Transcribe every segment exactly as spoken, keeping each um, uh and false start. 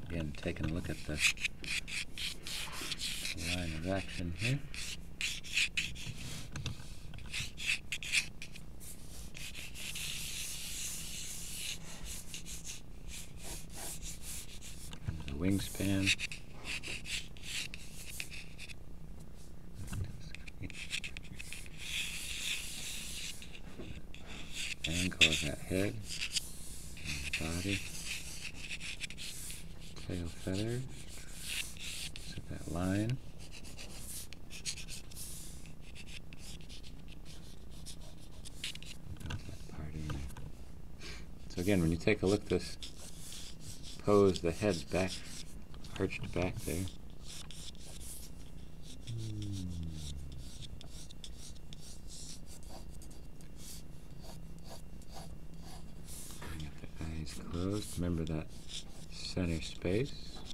Again, taking a look at the line of action here. The wingspan. Angle of that head, body, tail feathers, set that line. That part in there. So again, when you take a look at this pose, the head's back, arched back there. Closed. Remember that center space.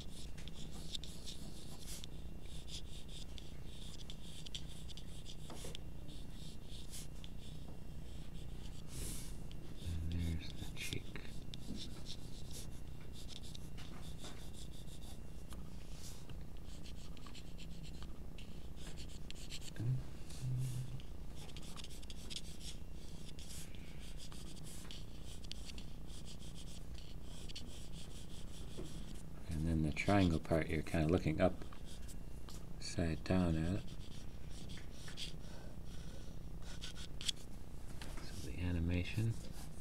And there's the cheek. And then the triangle part, you're kind of looking up, side down at it. So the animation.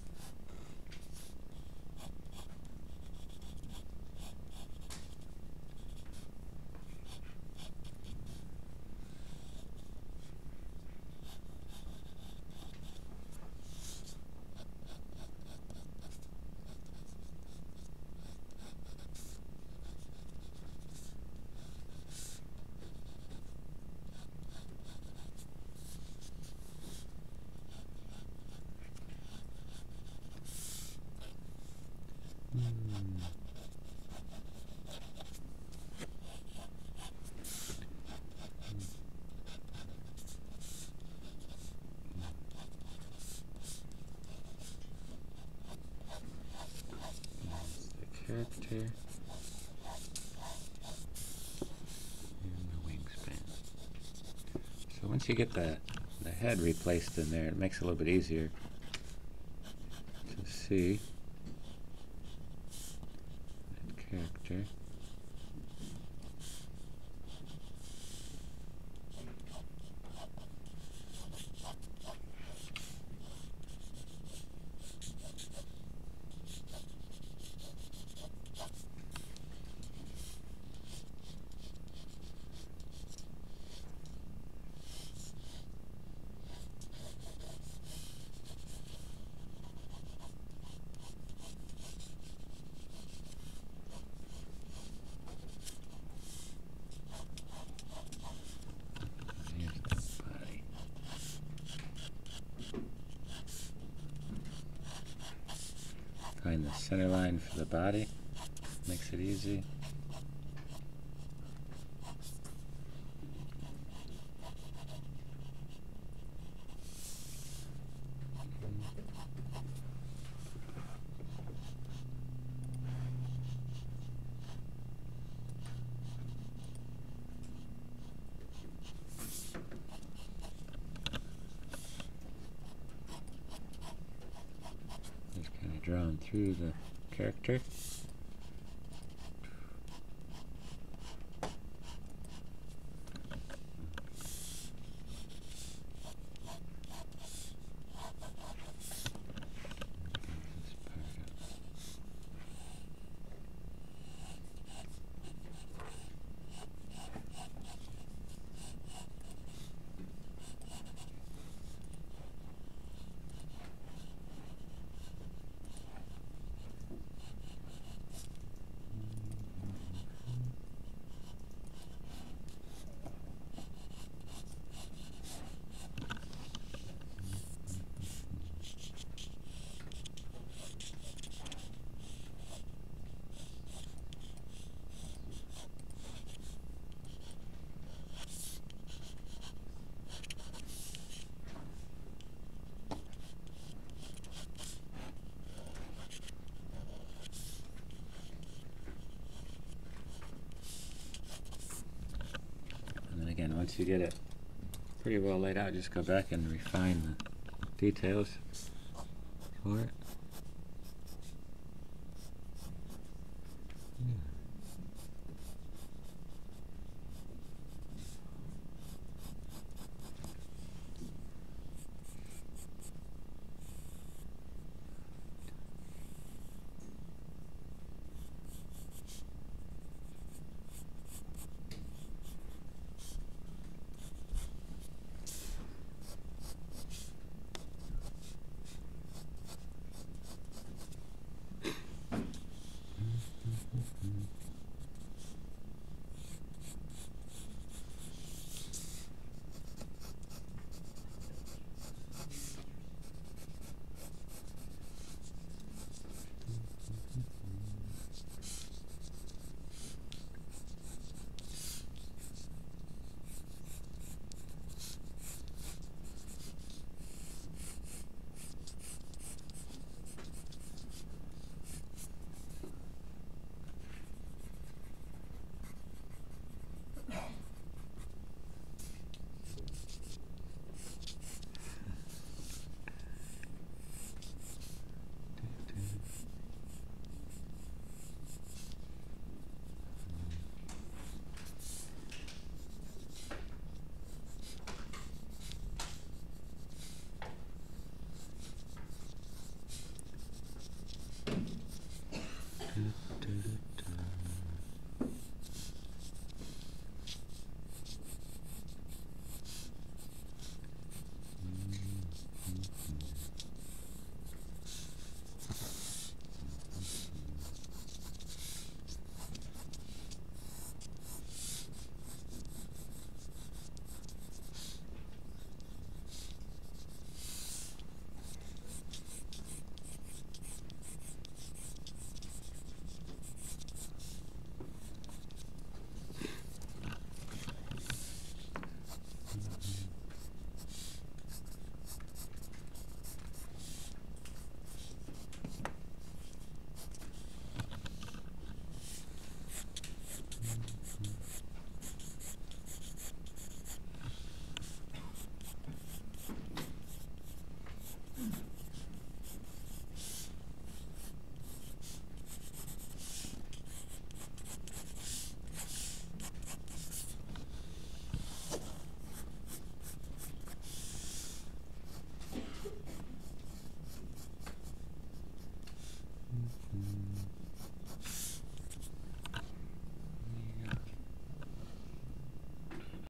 Character and the wingspan. So once you get the, the head replaced in there, it makes it a little bit easier to see that character. Find the center line for the body, makes it easy. Drawn through the character. once you get it pretty well laid out, just go back and refine the details for it.